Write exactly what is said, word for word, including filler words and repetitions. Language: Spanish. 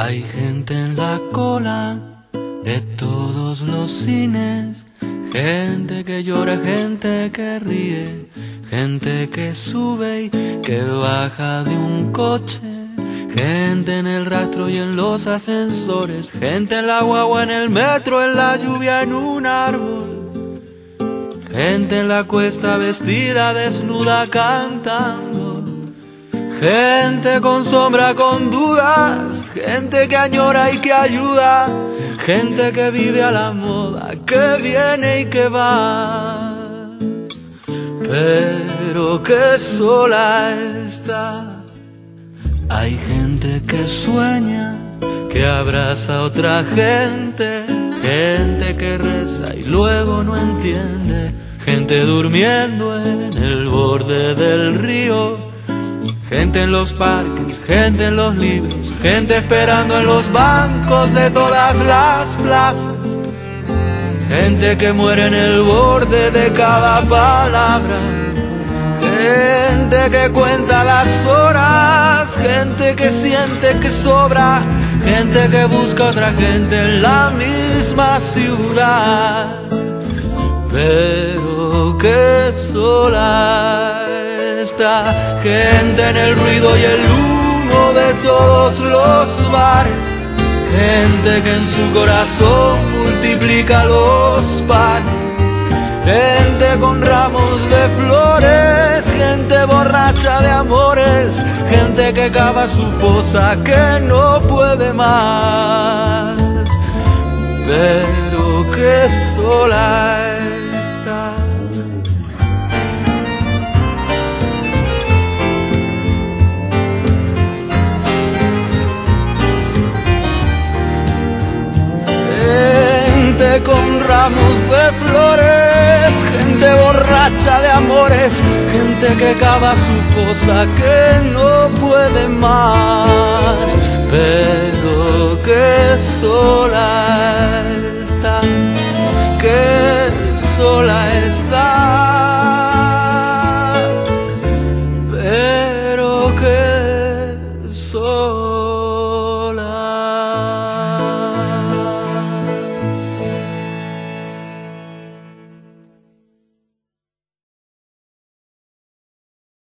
Hay gente en la cola de todos los cines, gente que llora, gente que ríe, gente que sube y que baja de un coche, gente en el rastro y en los ascensores, gente en la guagua, en el metro, en la lluvia, en un árbol, gente en la cuesta vestida desnuda cantando, gente con sombra, con dudas, gente que añora y que ayuda, gente que vive a la moda, que viene y que va, pero que sola está. Hay gente que sueña, que abraza a otra gente, gente que reza y luego no entiende, gente durmiendo en el borde del río, gente en los parques, gente en los libros, gente esperando en los bancos de todas las plazas, gente que muere en el borde de cada palabra, gente que cuenta las horas, gente que siente que sobra, gente que busca otra gente en la misma ciudad, pero que sola está. Gente en el ruido y el humo de todos los bares, gente que en su corazón multiplica los panes, gente con ramos de flores, gente borracha de amores, gente que cava su fosa, que no puede más, pero que sola está. Gente con ramos de flores, gente borracha de amores, gente que cava su fosa, que no puede más, pero que sola está, que sola está, pero que sola.